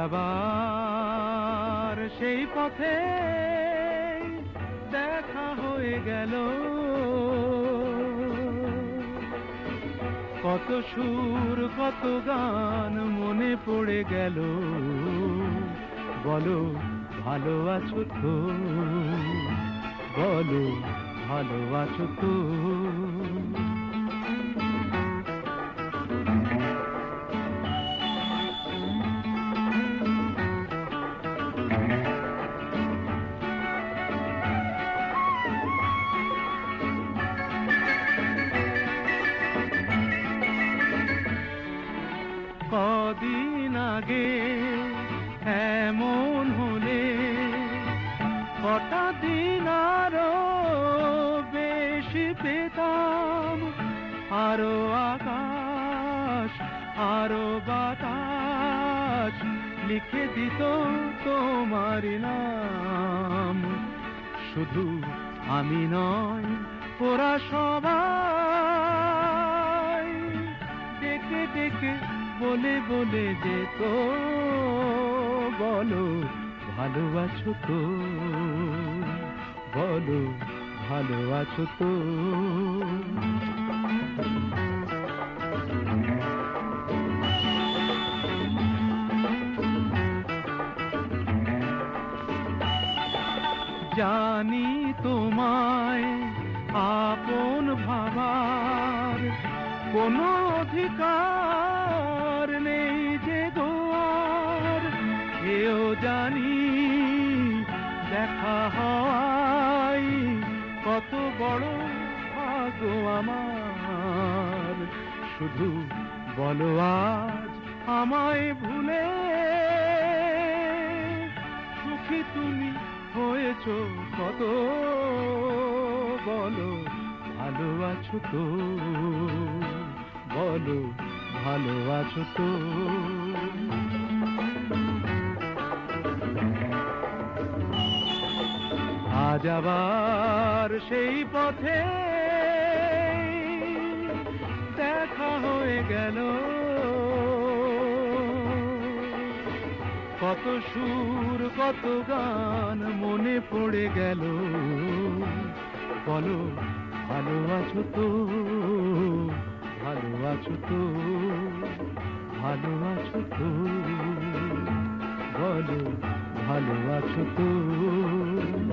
আবার সেই পথে দেখা হয়ে গেল, কত সুর কত গান মনে পড়ে গেল। বলো ভালো আছো তো, বলো ভালো আছো তো। কদিন আগে এমন হলে কটা দিন আরো বেশি পেতাম, আরো আকাশ আরো বাতাস লিখে দিত তোমার নাম। শুধু আমি নয়, ওরা সবাই ডেকে ডেকে বলে বলে যেত, বলো ভালো আছো তো, বলো ভালো আছো তো। জানি তোমায় আপন ভাবার কোনো অধিকার নেই যে দোয়ার, এও জানি দেখা হয় কত বড় ভাগ্য আমার। শুধু বলো আজ আমায় ভুলে সুখী তুমি হয়েছো কত, বলো ভালো আছো তো, বলো ভালো আছো তো। আজ আবার সেই পথে দেখা হয়ে গেল, কত সুর কত গান মনে পড়ে গেল। বলো ভালো আছো তো, ভালো আছো তো, ভালো আছো তো, বলো ভালো আছো তো।